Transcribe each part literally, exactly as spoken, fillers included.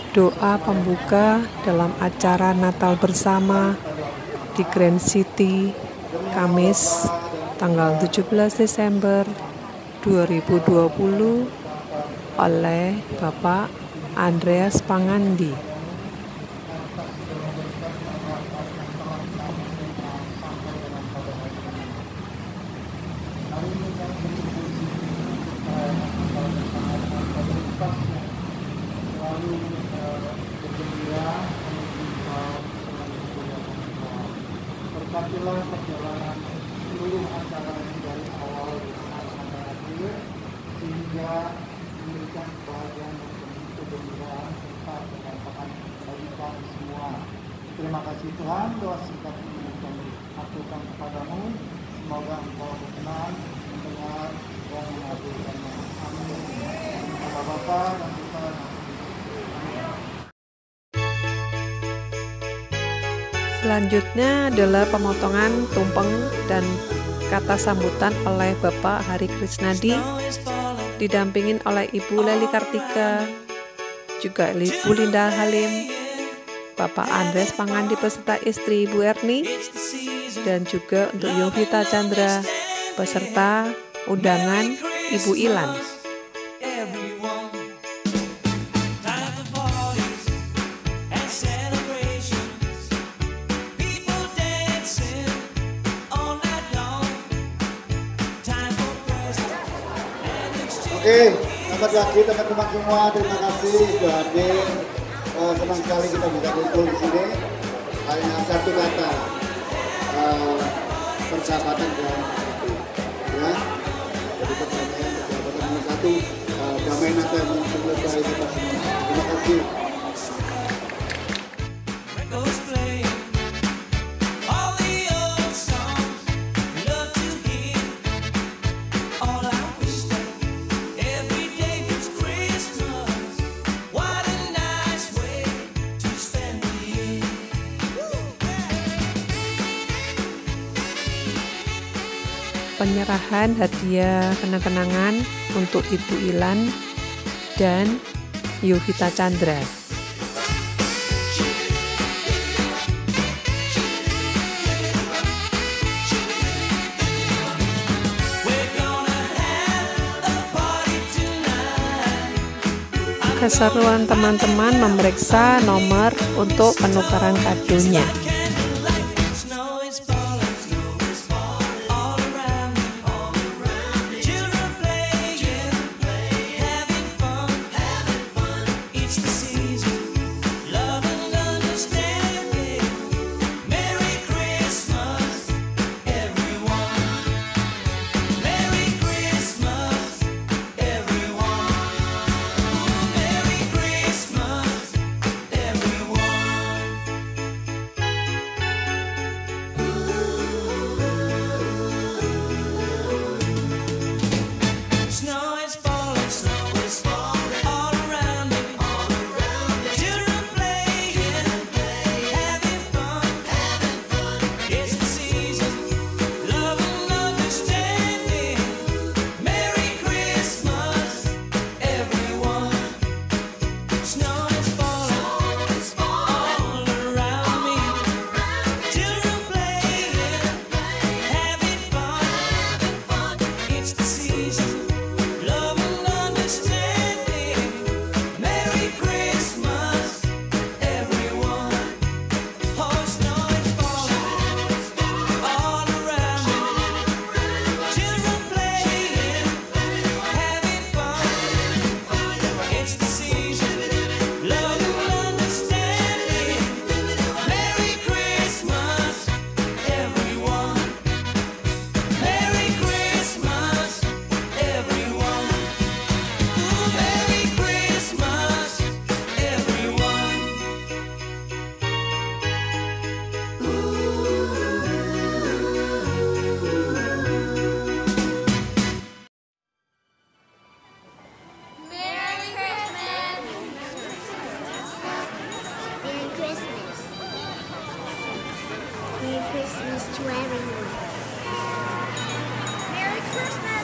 doa pembuka dalam acara Natal bersama di Grand City, Kamis, tanggal tujuh belas Desember dua ribu dua puluh oleh Bapak Andreas Pangandi. Berkatilah perjalanan seluruh acara ini dari awal sampai akhir, sehingga memberikan kebahagiaan dan kegembiraan serta kemanfaatan bagi kami semua. Terima kasih Tuhan, doa singkat ini kami aturkan kepadamu. Semoga Engkau berkenan mendengar dan mengabulkannya. Amin. Allah Bapa dan Putra dan Selanjutnya adalah pemotongan tumpeng dan kata sambutan oleh Bapak Hari Krisnadi, didampingin oleh Ibu Leli Kartika, juga Ibu Linda Halim, Bapak Andreas Pangandi beserta istri Ibu Erni, dan juga untuk Yovita Chandra beserta undangan Ibu Ilan. Oke, selamat pagi teman-teman semua. Terima kasih sudah hadir. Uh, senang sekali kita bisa kumpul di sini. Hanya satu kata, uh, persahabatan dan satu. Ya, jadi persahabatan, persahabatan nomor satu. Uh, damai Natal yang selesai kita semua. Terima kasih. Penyerahan hadiah kenang-kenangan untuk Ibu Ilan dan Yovita Chandra. Keseruan teman-teman memeriksa nomor untuk penukaran kadonya. Christmas to everyone. Merry Christmas!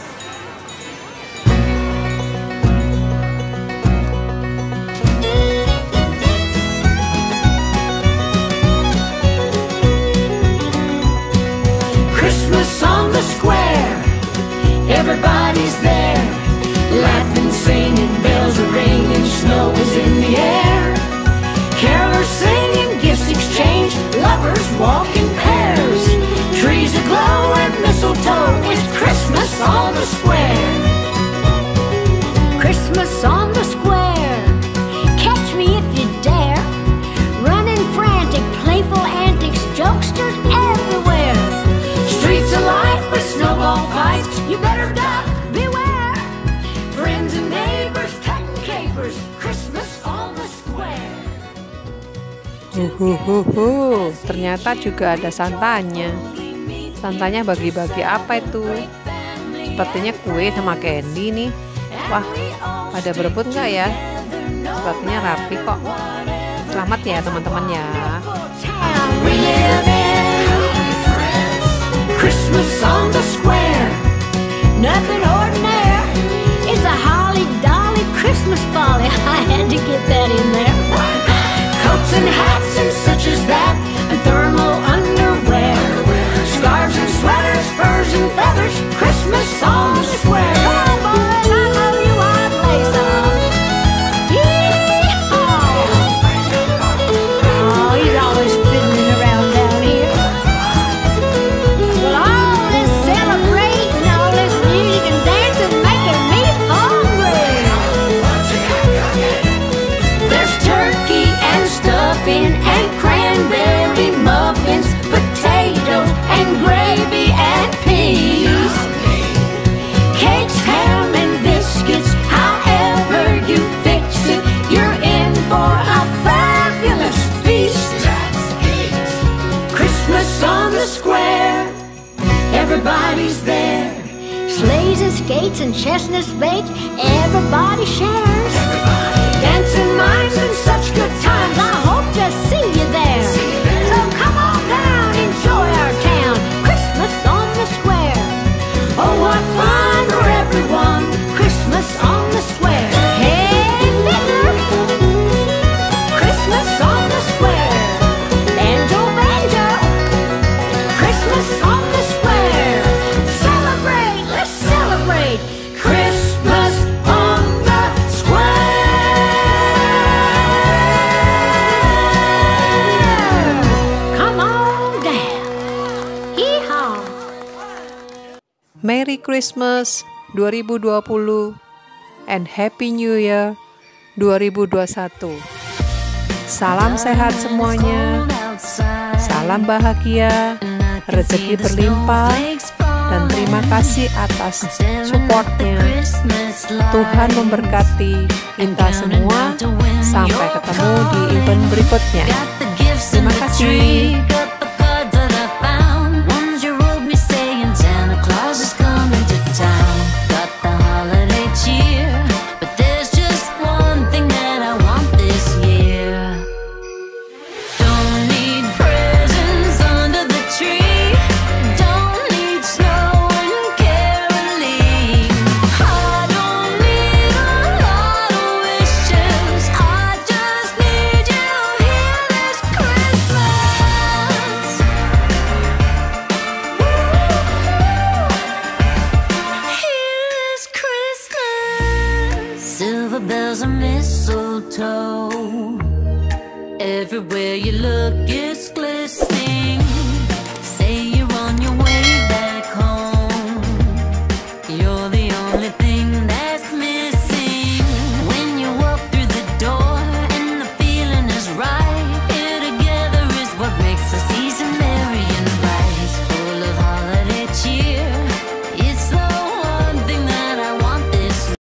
lovers walk in pairs. Trees aglow and mistletoe. It's Christmas on the square. Christmas on the square. Catch me if you dare. Running frantic, playful antics, jokesters everywhere. Streets alive with snowball fights. You better duck, beware. Friends and neighbors, cutting capers. Christmas on the square. Huhuhuhu, ternyata juga ada santanya. Santanya bagi-bagi apa itu? Sepertinya kue sama candy nih. Wah, pada berebut nggak ya? Sepertinya rapi kok. Selamat ya teman-teman ya. Christmas on the square. Nothing ordinary. It's a holly dolly Christmas folly. I had to get that in there. Coats and hats and such as that, and thermal underwear, scarves and sweaters, furs and feathers. Christmas on the square. Come on, boys, I know you want to play some. Yee-haw! Oh, he's always fiddling around down here. Well, all this celebrating, all this music and dancing making me hungry. There's turkey and stuffing and cranberry muffins, potatoes and gravy and peas, cakes, ham and biscuits. However you fix it, you're in for a fabulous feast. Christmas on the square. Everybody's there. Sleighs and skates and chestnuts baked. Everybody shares. Dancing mimes and such good times. I hope to see you there. So come on down, enjoy our town. Christmas on the square. Oh, what fun for everyone. Christmas on the square. Hey, fiddler. Christmas on the square. Banjo, banjo. Christmas on the square. Celebrate, let's celebrate. Christmas on the square. Come on down. Hee-haw. Merry Christmas dua ribu dua puluh and Happy New Year dua ribu dua puluh satu. Salam sehat semuanya. Salam bahagia, rezeki berlimpah, dan terima kasih atas supportnya. Tuhan memberkati kita semua. Sampai ketemu di event berikutnya. Terima kasih. Silver bells and mistletoe. Everywhere you look, it's